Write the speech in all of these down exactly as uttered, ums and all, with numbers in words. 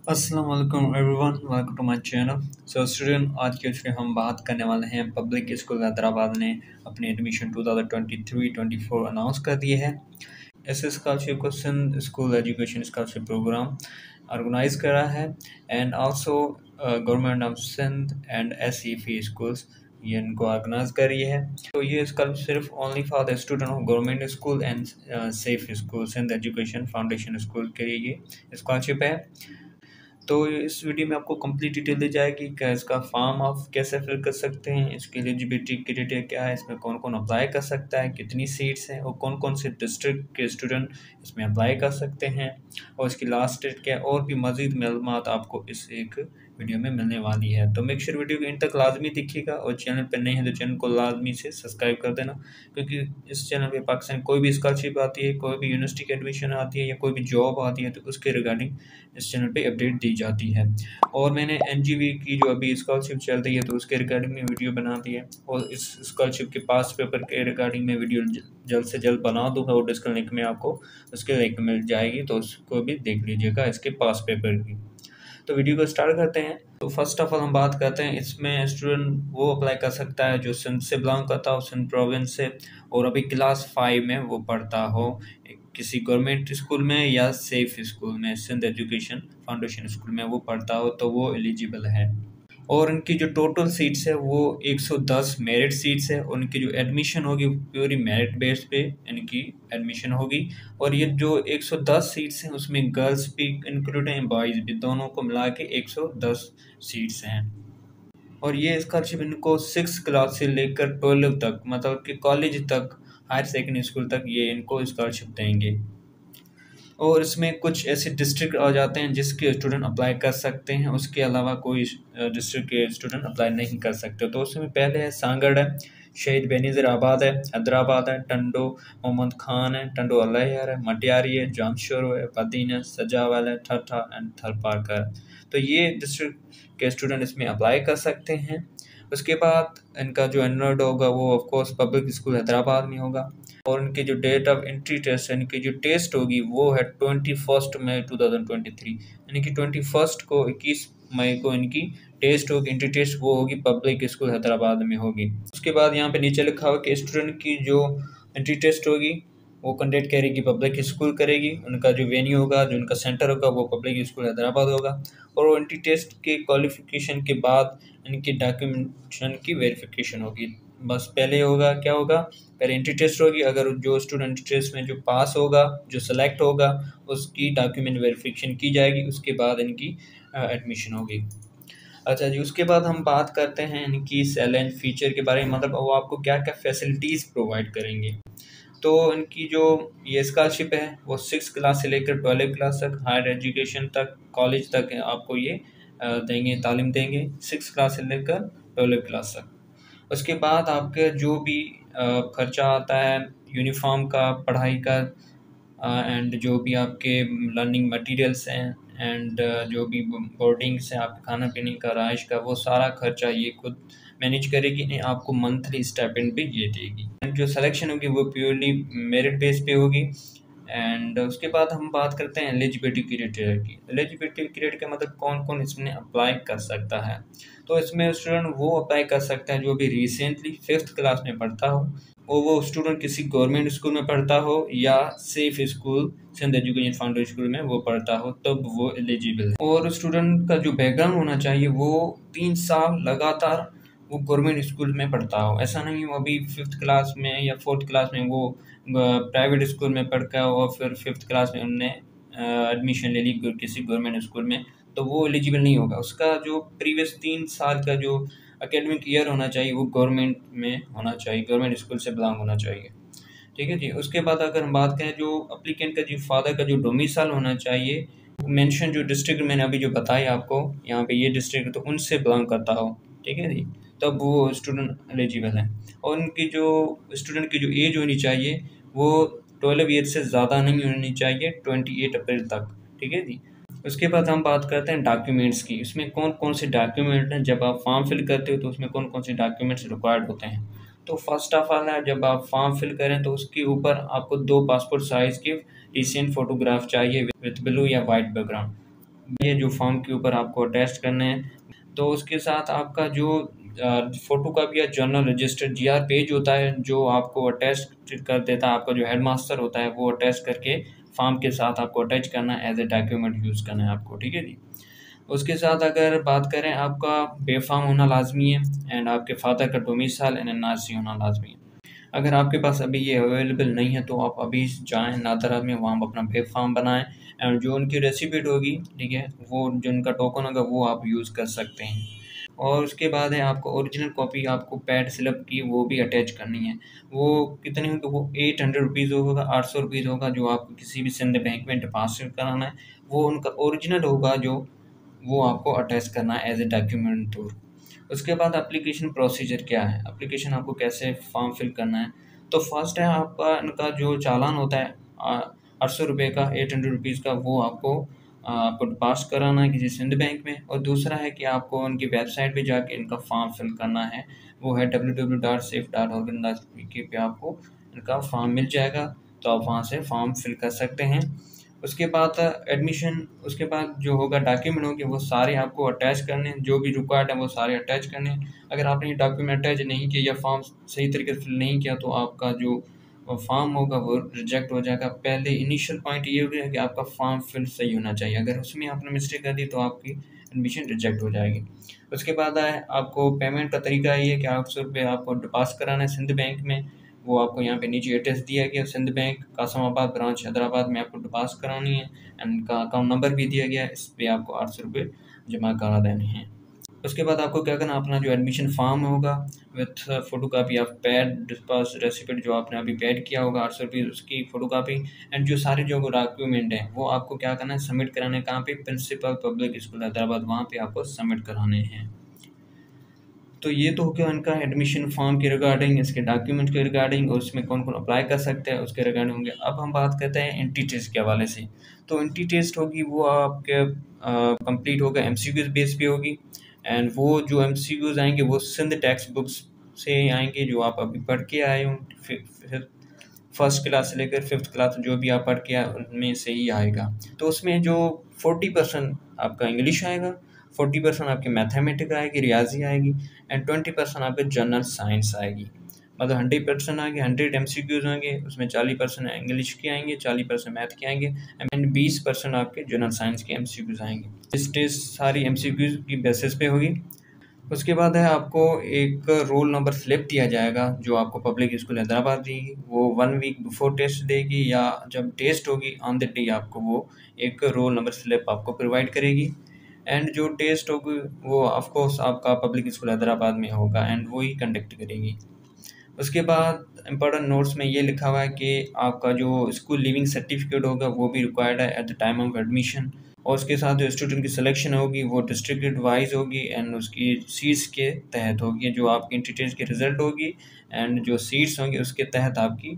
अस्सलाम वालेकुम everyone, welcome to my channel. So student, आज के इसमें हम बात करने वाले हैं पब्लिक स्कूल हैदराबाद ने अपने एडमिशन दो हज़ार तेईस चौबीस अनाउंस कर दिए हैं। इस स्कॉलरशिप को Sindh school education scholarship program organise करा है and also government of Sindh and S E F schools ये इनको ऑर्गेनाइज कर रही है। तो ये स्कॉलरशिप सिर्फ only for the student of government school and SEF school Sindh education foundation school के लिए ये स्कॉलरशिप है। तो इस वीडियो में आपको कंप्लीट डिटेल दी जाएगी कि इसका फॉर्म आप कैसे फिल कर सकते हैं, इसकी एलिजिबिलिटी क्राइटेरिया क्या है, इसमें कौन कौन अप्लाई कर सकता है, कितनी सीट्स हैं और कौन कौन से डिस्ट्रिक्ट के स्टूडेंट इसमें अप्लाई कर सकते हैं और इसकी लास्ट डेट क्या है, और भी मज़ीद मालूमात आपको इस एक वीडियो में मिलने वाली है। तो मेक श्योर वीडियो को इन तक लाजमी दिखिएगा और चैनल पर नहीं है तो चैनल को लाजमी से सब्सक्राइब कर देना, क्योंकि इस चैनल पे पाकिस्तान कोई भी स्कॉलरशिप आती है, कोई भी यूनिवर्सिटी की एडमिशन आती है या कोई भी जॉब आती है तो उसके रिगार्डिंग इस चैनल पे अपडेट दी जाती है। और मैंने एनजीवी की जो अभी स्कॉलरशिप चल रही है तो उसके रिगार्डिंग में वीडियो बना दी है, और इस स्कॉलरशिप के पास पेपर के रिगार्डिंग में वीडियो जल्द से जल्द बना दूँगा और डिस्क्रिप्शन लिंक में आपको उसके लिंक मिल जाएगी, तो उसको भी देख लीजिएगा इसके पास पेपर की। तो वीडियो को स्टार्ट करते हैं। तो फर्स्ट ऑफ ऑल हम बात करते हैं, इसमें स्टूडेंट वो अप्लाई कर सकता है जो सिंध से बिलोंग करता हो, सिंध प्रोविंस से, और अभी क्लास फाइव में वो पढ़ता हो किसी गवर्नमेंट स्कूल में या सेफ स्कूल में, सिंध एजुकेशन फाउंडेशन स्कूल में वो पढ़ता हो तो वो एलिजिबल है। और उनकी जो टोटल सीट्स है वो एक सौ दस मेरिट सीट्स है। उनकी जो एडमिशन होगी प्योरी मेरिट बेस पे इनकी एडमिशन होगी, और ये जो एक सौ दस सीट्स हैं उसमें गर्ल्स भी इंक्लूड हैं, बॉयज़ भी, दोनों को मिला के एक सौ दस सीट्स हैं। और ये स्कॉलरशिप इनको सिक्स क्लास से लेकर ट्वेल्व तक, मतलब कि कॉलेज तक, हायर सेकेंडरी स्कूल तक ये इनको स्कॉलरशिप देंगे। और इसमें कुछ ऐसे डिस्ट्रिक्ट आ जाते हैं जिसके स्टूडेंट अप्लाई कर सकते हैं, उसके अलावा कोई डिस्ट्रिक्ट के स्टूडेंट अप्लाई नहीं कर सकते। तो उसमें पहले है सांगड़ है, शहीद बेनज़ीर आबाद है, हैदराबाद है, टंडो मोहम्मद खान है, टंडो अलायर है, मटियारी है, जामशोरो है, बदीन है, सजावल है, ठट्ठा एंड थरपारकर। तो ये डिस्ट्रिक्ट के स्टूडेंट इसमें अप्लाई कर सकते हैं। उसके बाद इनका जो एनरोल्ड होगा वो of course public school Hyderabad में होगा, और इनकी जो डेट ऑफ एंट्री टेस्ट इनकी जो टेस्ट होगी वो है twenty first May two thousand twenty three, यानी कि ट्वेंटी फर्स्ट को इक्कीस मई को इनकी टेस्ट होगी, एंट्री टेस्ट वो होगी पब्लिक स्कूल हैदराबाद में होगी। उसके बाद यहाँ पे नीचे लिखा हुआ कि स्टूडेंट की जो एंट्री टेस्ट होगी वो कंडक्ट करेगी पब्लिक स्कूल करेगी, उनका जो वेन्यू होगा, जो उनका सेंटर होगा वो पब्लिक स्कूल हैदराबाद होगा। और वो एंट्री टेस्ट के क्वालिफिकेशन के बाद इनकी डॉक्यूमेंटेशन की वेरिफिकेशन होगी। बस पहले होगा क्या होगा, पहले एंट्री टेस्ट होगी, अगर जो स्टूडेंट टेस्ट में जो पास होगा, जो सेलेक्ट होगा, उसकी डॉक्यूमेंट वेरिफिकेशन की जाएगी, उसके बाद इनकी एडमिशन होगी। अच्छा जी, उसके बाद हम बात करते हैं इनकी सैलेंज फीचर के बारे में, मतलब वो आपको क्या क्या फैसिलिटीज़ प्रोवाइड करेंगे। तो इनकी जो ये स्कॉलरशिप है वो सिक्स क्लास से लेकर ट्वेल्व क्लास तक, हायर एजुकेशन तक, कॉलेज तक आपको ये देंगे, तालीम देंगे, सिक्स क्लास से लेकर ट्वेल्व क्लास तक। उसके बाद आपके जो भी खर्चा आता है यूनिफॉर्म का, पढ़ाई का, एंड जो भी आपके लर्निंग मटेरियल्स हैं, एंड जो भी बोर्डिंग्स हैं, आपके खाना पीने का, रहाइश का, वो सारा खर्चा ये खुद मैनेज करेगी, नहीं आपको मंथली स्टाइपेंड भी ये देगी। जो सिलेक्शन होगी वो प्योरली मेरिट बेस पे होगी। एंड उसके बाद हम बात करते हैं एलिजिबिलिटी क्राइटेरिया की। एलिजिबिलिटी क्राइटेरिया का मतलब कौन कौन इसमें अप्लाई कर सकता है। तो इसमें स्टूडेंट वो अप्लाई कर सकता है जो भी रिसेंटली फिफ्थ क्लास में पढ़ता हो, और वो स्टूडेंट किसी गवर्नमेंट स्कूल में पढ़ता हो या SEF school Sindh education foundation school में वो पढ़ता हो, तब वो एलिजिबल है। और स्टूडेंट का जो बैकग्राउंड होना चाहिए वो तीन साल लगातार वो गवर्नमेंट स्कूल में पढ़ता हो। ऐसा नहीं वो अभी फिफ्थ क्लास में या फोर्थ क्लास में वो प्राइवेट स्कूल में पढ़ कर और फिर फिफ्थ क्लास में उनने एडमिशन ले ली किसी गवर्नमेंट स्कूल में, तो वो एलिजिबल नहीं होगा। उसका जो प्रीवियस तीन साल का जो एकेडमिक ईयर होना चाहिए वो गवर्नमेंट में होना चाहिए, गवर्नमेंट स्कूल से बिलोंग होना चाहिए। ठीक है जी। उसके बाद अगर हम बात करें जो अप्लीकेंट का जो फादर का जो डोमिसाइल होना चाहिए, मेंशन जो डिस्ट्रिक्ट मैंने अभी जो बताया आपको यहाँ पे ये डिस्ट्रिक्ट, तो उनसे बिलोंग करता हो, ठीक है जी, तब वो स्टूडेंट एलिजिबल है। और उनकी जो स्टूडेंट की जो एज होनी चाहिए वो ट्वेल्व ईयर से ज़्यादा नहीं होनी चाहिए, ट्वेंटी एट अप्रैल तक, ठीक है जी। उसके बाद हम बात करते हैं डॉक्यूमेंट्स की। इसमें कौन कौन से डॉक्यूमेंट हैं, जब आप फॉर्म फिल करते हो तो उसमें कौन कौन से डॉक्यूमेंट्स रिक्वायर्ड होते हैं। तो फर्स्ट ऑफ ऑल है, जब आप फॉर्म फिल करें तो उसके ऊपर आपको दो पासपोर्ट साइज़ की रिसेंट फ़ोटोग्राफ चाहिए विथ ब्लू या वाइट बैकग्राउंड। ये जो फॉर्म के ऊपर आपको अटैच करने हैं। तो उसके साथ आपका जो फ़ोटो कॉपी या general registered G R page होता है, जो आपको अटैच कर देता है, आपका जो हेडमास्टर होता है वो अटैच करके फॉर्म के साथ आपको अटैच करना है, एज ए डॉक्यूमेंट यूज़ करना है आपको, ठीक है जी। उसके साथ अगर बात करें, आपका बेफाम होना लाजमी है एंड आपके फादर का domicile and N R C होना लाजमी है। अगर आपके पास अभी ये अवेलेबल नहीं है तो आप अभी जाएँ नादरा में, वहाँ अपना बेफाम बनाएँ एंड जो उनकी रेसिपिट होगी, ठीक है, वो जो उनका टोकन होगा वो आप यूज़ कर सकते हैं। और उसके बाद है आपको ओरिजिनल कॉपी आपको पैड स्लिप की वो भी अटैच करनी है। वो कितनी होगी? वो एट हंड्रेड रुपीज़ होगा, आठ सौ रुपीज़ होगा, जो आपको किसी भी सिंध बैंक में डिपॉज़िट कराना है। वो उनका ओरिजिनल होगा जो वो आपको अटैच करना है एज ए डॉक्यूमेंट टूर। उसके बाद एप्लीकेशन प्रोसीजर क्या है, एप्लीकेशन आपको कैसे फॉर्म फिल करना है। तो फर्स्ट है आपका इनका जो चालान होता है आठ सौ रुपये का, एट हंड्रेड रुपीज़ का, वो आपको आ, आपको पास कराना है किसी सिंध बैंक में। और दूसरा है कि आपको उनकी वेबसाइट पे जाके इनका फॉर्म फिल करना है, वो है W W W dot SEF dot org dot P K पे आपको इनका फॉर्म मिल जाएगा, तो आप वहाँ से फॉर्म फिल कर सकते हैं। उसके बाद एडमिशन, उसके बाद जो होगा डॉक्यूमेंट होंगे वो सारे आपको अटैच करने हैं, जो भी रिक्वायर्ड है वो सारे अटैच करने हैं। अगर आपने ये डॉक्यूमेंट अटैच नहीं किया या फॉर्म सही तरीके से फिल नहीं किया तो आपका जो फॉर्म होगा वो रिजेक्ट हो जाएगा। पहले इनिशियल पॉइंट ये हो है कि आपका फॉर्म फिल सही होना चाहिए, अगर उसमें आपने मिस्टेक कर दी तो आपकी एडमिशन रिजेक्ट हो जाएगी। उसके बाद है आपको पेमेंट का तरीका ये है कि आठ सौ रुपये आपको डिपॉजिट कराना है सिंध बैंक में, वो आपको यहाँ पे नीचे एड्रेस दिया गया, सिंध बैंक कासमाबाद ब्रांच हैदराबाद में आपको डिपॉजिट करानी है एंड इनका अकाउंट नंबर भी दिया गया है, इस पर आपको आठ सौ रुपये जमा करा देने हैं। उसके बाद आपको क्या करना, अपना जो एडमिशन फॉर्म होगा with photo copy of paid डिस्पास रेसिपिट जो आपने अभी पैड किया होगा आठ सौ रुपये, उसकी फ़ोटो कापी एंड जो सारे जो डॉक्यूमेंट हैं वो आपको क्या करना है, सबमिट कराने कहाँ पे, प्रिंसिपल पब्लिक स्कूल हैदराबाद, वहाँ पे आपको सबमिट कराने हैं। तो ये तो हो गया उनका एडमिशन फॉर्म के रिगार्डिंग, इसके डॉक्यूमेंट के रिगार्डिंग और उसमें कौन कौन अप्लाई कर सकते हैं उसके रिगार्डिंग होंगे। अब हम बात करते हैं एंटी टेस्ट के हवाले से। तो एंटी टेस्ट होगी वो आपके कंप्लीट होगा, एम सी क्यूज़ बेस पे होगी एंड वो जो एम सी क्यूज़ आएंगे वो सिंध टेक्स्ट बुक्स से आएंगे, जो आप अभी पढ़ के आए हो, फिर फर्स्ट क्लास से लेकर फिफ्थ क्लास जो भी आप पढ़ के आए उनमें से ही आएगा। तो उसमें जो फोर्टी परसेंट आपका इंग्लिश आएगा, फोर्टी परसेंट आपकी मैथमेटिक्स आएगी, रियाजी आएगी एंड ट्वेंटी परसेंट आपके जनरल साइंस आएगी। मतलब हंड्रेड परसेंट आएंगे, हंड्रेड एम सी क्यूज़ होंगे, उसमें चालीस परसेंट इंग्लिश के आएंगे, चालीस परसेंट मैथ के आएंगे एंड बीस परसेंट आपके जनरल साइंस के एम सी क्यूज़ आएंगे। इस टेस्ट सारी एम सी क्यूज़ की बेसिस पे होगी। उसके बाद है आपको एक रोल नंबर स्लिप दिया जाएगा, जो आपको पब्लिक स्कूल हैदराबाद देगी, वो वन वीक बिफोर टेस्ट देगी या जब टेस्ट होगी ऑन द डे आपको वो एक रोल नंबर स्लिप आपको प्रोवाइड करेगी एंड जो टेस्ट होगी वो ऑफ कोर्स आपका पब्लिक स्कूल हैदराबाद में होगा एंड वो ही कंडक्ट करेगी। उसके बाद इम्पोर्टेंट नोट्स में ये लिखा हुआ है कि आपका जो स्कूल लिविंग सर्टिफिकेट होगा वो भी रिक्वायर्ड है at the time of admission, और उसके साथ जो स्टूडेंट की सिलेक्शन होगी वो डिस्ट्रिक्ट वाइज होगी एंड उसकी सीट्स के तहत होगी, जो आपकी इंटर टेस्ट की रिज़ल्ट होगी एंड जो सीट्स होंगी उसके तहत आपकी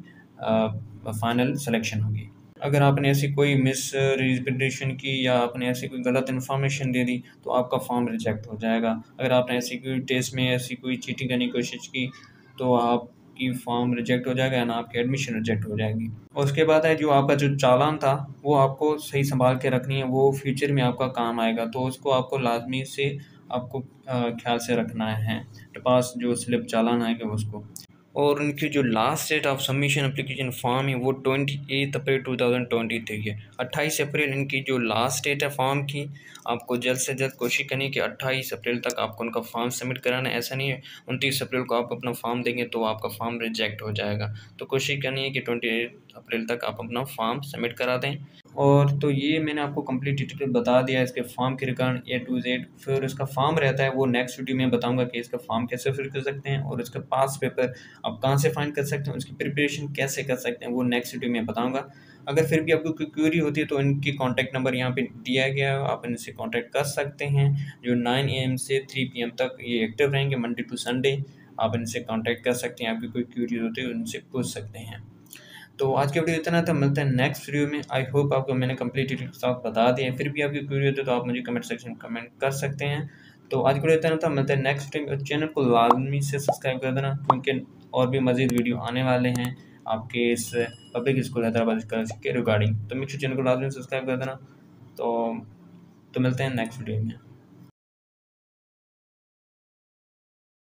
फाइनल सिलेक्शन होगी। अगर आपने ऐसी कोई मिस रिप्रेजेंटेशन की या आपने ऐसी कोई गलत इन्फॉर्मेशन दे दी तो आपका फॉर्म रिजेक्ट हो जाएगा। अगर आपने ऐसी कोई टेस्ट में ऐसी कोई चीटिंग करने की कोशिश की तो आपकी फॉर्म रिजेक्ट हो जाएगा ना, आपकी एडमिशन रिजेक्ट हो जाएगी। और उसके बाद है जो आपका जो चालान था वो आपको सही संभाल के रखनी है, वो फ्यूचर में आपका काम आएगा, तो उसको आपको लाजमी से आपको ख्याल से रखना है, पास जो स्लिप चालान आएगा उसको। और उनकी जो last date of submission application form है वो twenty eight April two thousand twenty three है। अट्ठाईस अप्रैल इनकी जो लास्ट डेट है फॉर्म की, आपको जल्द से जल्द कोशिश करनी है कि अट्ठाईस अप्रैल तक आपको उनका फॉर्म सबमिट कराना है। ऐसा नहीं है उनतीस अप्रैल को आप अपना फॉर्म देंगे तो आपका फॉर्म रिजेक्ट हो जाएगा, तो कोशिश करनी है कि ट्वेंटी एट अप्रैल तक आप अपना फॉर्म सबमिट करा दें। और तो ये मैंने आपको कंप्लीट डिटेल बता दिया इसके फॉर्म के रिगार्ड ए टू जेड। फिर इसका फॉर्म रहता है वो नेक्स्ट वीडियो में बताऊंगा कि इसका फॉर्म कैसे फिल कर सकते हैं और इसका पास पेपर आप कहाँ से फाइंड कर सकते हैं, उसकी प्रिपरेशन कैसे कर सकते हैं वो नेक्स्ट वीडियो में बताऊंगा। अगर फिर भी आपको कोई क्वेरी होती है तो इनकी कॉन्टैक्ट नंबर यहाँ पे दिया गया है, आप इनसे कॉन्टैक्ट कर सकते हैं, जो नाइन ए एम से थ्री पी एम तक ये एक्टिव रहेंगे मंडे टू संडे। आप इनसे कॉन्टैक्ट कर सकते हैं, आपकी कोई क्वेरी होती है उनसे पूछ सकते हैं। तो आज के वीडियो इतना था, मिलते हैं नेक्स्ट वीडियो में। आई होप आपको मैंने कंप्लीट डिटेल के साथ बता दिया, फिर भी आपकी क्वेरी होती है तो आप मुझे कमेंट सेक्शन में कमेंट कर सकते हैं। तो आज के वीडियो इतना था, मिलते हैं नेक्स्ट वीडियो में। चैनल को लाजमी से सब्सक्राइब कर देना क्योंकि और भी मज़ीद वीडियो आने वाले हैं आपके इस पब्लिक स्कूल हैदराबाद के रिगार्डिंग, तो मेरे चैनल को लाजमी सब्सक्राइब कर देना। तो तो मिलते हैं नेक्स्ट वीडियो में।